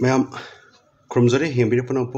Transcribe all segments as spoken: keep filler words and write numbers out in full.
Myam Krumzari Himbiri Punapo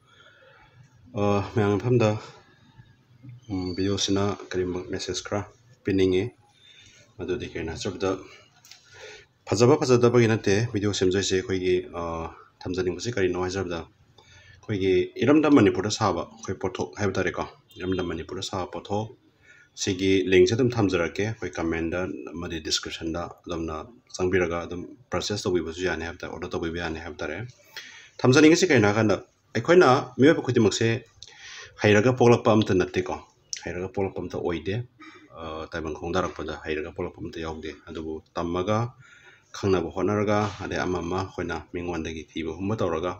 Myam Pamda video Sina Karim message cra pinning Madu de Kena Sub the Pazaba Pazada Baginate video Semjay Eikhoigee Tamzani Musikari noise of the Eikhoigee eramdamgee put a saba, Koi Poto Habitarica, eramdamgee put a saba poto, Sigi links at them Tamzarake, Koi commander, Muddy description da, Domna Sangbiraga, the process that we was Yan have the order that we have there. Tamzani is a kind of Eikhoina, maybe could you say Hairaga Pola Pump to Natiko, Hairaga Pola Pump to Oide, Taiwan Kondarapada, Hairaga Pola Pump to Yogde, and the Tamaga, Kana Honaraga, and the Amama, Hona, Mingwandagi, Tibo, Motoraga.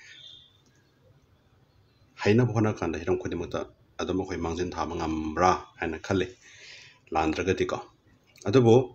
Haina Hona Kanda, Hiram Kodimuta, Adamokoi Mountain Tamangambra, and a Kali, Landragatico. Adobo,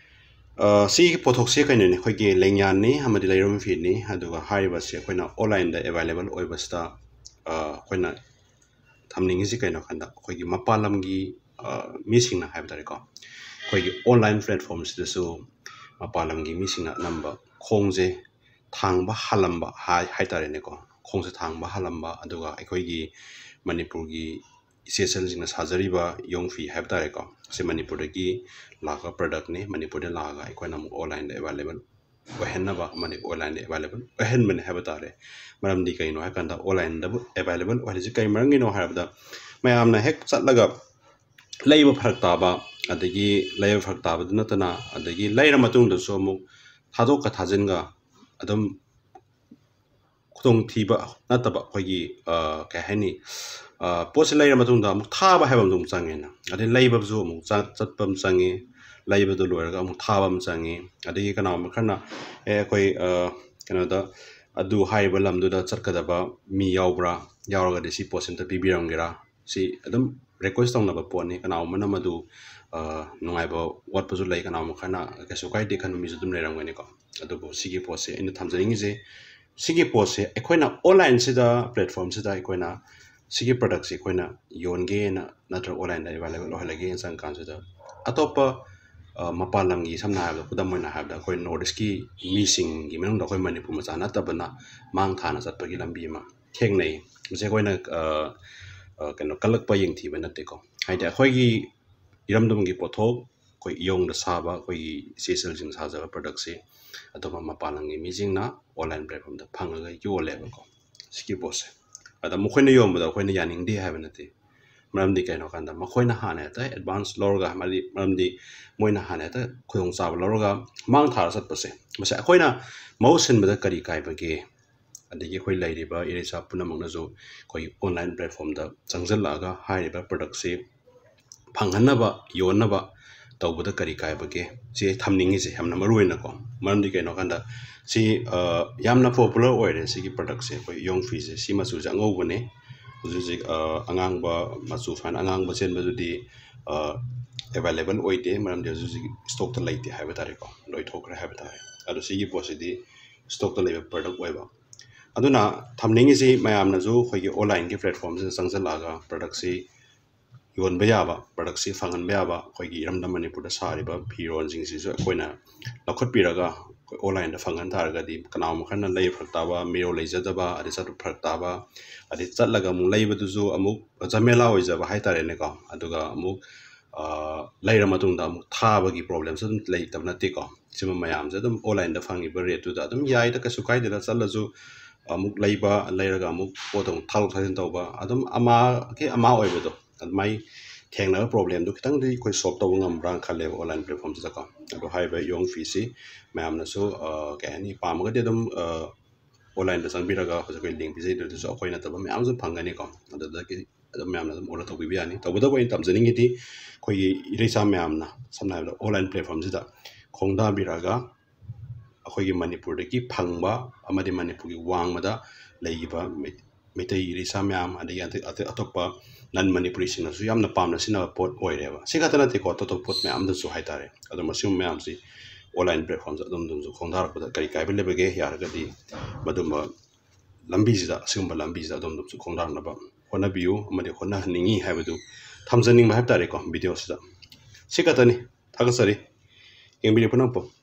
see Potoxic and Eikhoigee, Lengyan Phee, Lengyan Phee, Aduga Haribas, Eikhoina, all in the available Oibasta, Quena Tamning kind of Kanda, Eikhoigee Mapalamgee, eramdamgee Habitarico. Eikhoigee online platforms, the so Mapalamgee missing that number, Khongze, Phangba, Halamba, High Hitareneco. Khongse thangba halamba aduga Eikhoigee Manipurgi semjabani sajariba Lengyan Phee habtareko se Manipurgi laga product ne Manipur de laga Eikhoina online available ohenaba mani online available ohen man habtare maramdi kaino hakanda online available ohiji kai marangi no habda mayamna hek chatlaga leiba pharak taba adagi leiba pharak taba natana adagi leira matung da so mu thadok ka thajinga adum Kutong Tiba, not about Eikhoigee, Kahani, Post Layer Matunda, Mutaba Habam Sangin, at the labor zoom, Zatpam Sangi, labor the lawyer, Mutabam Sangi, at the economic Eikhoigee, Canada, Adu High Balam do the Sarkadaba, Mi Yaubra, Yaga the Sea Post in the Bibirangira, see, Adam request on the pony, and our Manamadu, no about what was like an Amakana, Kasukai, they can miss them later when they go. Adobo Sigi Post in the Tanzania. Sigi post Eikhoina online sida platform sida Eikhoina Sigi products Eikhoina yonge na natra online available ohalage in sang kansida atopa mapalamgee samna habda kudamoina habda koi nordiski missing gi menung da koi Manipur macha natabana mang thana satpagi lambi ma thengnei mse koina kano kalakpa yengthi banate ko haida Eikhoigee eramdamgee pothok koi yong da saba koi sesal jing saja products e atoma mapalamgee eramdamgee online platform the phanghaga yo level ko ski boss ada mukhoina yom da khoina yaning de habanati maramdi kaino kanda makhoina hana ta advance lorga mali maramdi moina hana ta khudong chab lorga mang thar sat pase masa khoina motion bada kari kai bage adigi khoi lairiba irisa punamangna jo khoi online platform da changjalaga hairiba product se phanghanaba yonaba tawbada kari kai bage se thamningi se hamna maruina ko maramdi kaino kanda si yamna popular oire si product se koi Lengyan Phee se si masu jango bune uji angangba masu fan angangba chen badudi available oide maram de uji stock to laite habatare ko loi thokra habatare adu si gi posidi stock to lebe product oiba aduna thamningi si mayamna ju khoi online gi platform se sangjalaga product si yon bayaba product si phangan bayaba khoi gi eramdamgee pura sariba phiron jing si so koina lakhot piraga online da phangan targa di kanam khana lei phraktaba miro leijadaba adi satu phraktaba adi chatlaga mu leiba du ju amuk jamela oijaba haitare ne ko aduga amuk leira matung da amuk thaba gi problem so lei tabna te ko sima mayam je dum online da phangi ba rate tu da dum yai da kasu kai da chatla ju amuk leiba leiraga amuk potong thal thajin tawba adum ama ke ama oibedo mai thengna problem du kitang di koi solve taw ngam rang khale online platform ja ka ado hai ba Lengyan Phee si mayam na so kahani pam ga de dum online da sang biraga ho koi link bijai de so koi na tab mayam so phangani ko ado da ki ado mayam na order taw bi ani taw da koi tam jani ngi ti koi irisa mayam na samna da online platform ja khongda biraga Eikhoigee Manipur de ki phangba amadi Manipur gi wangmada leiba metai irisa mayam adi atokpa nan Manipuri sing su yamna pamna sina pot oireba sikatana te ko to pot me amda su haitare ado masum me amsi online platforms adum dum su khongdar ko kai kai bele bege yar ga di badum lambi da sumba lambi da dum dum su khongdar na ba hona biu amade hona ningi habadu thamjaning ma haitare ko video sida sikatani thagasari eng video panapo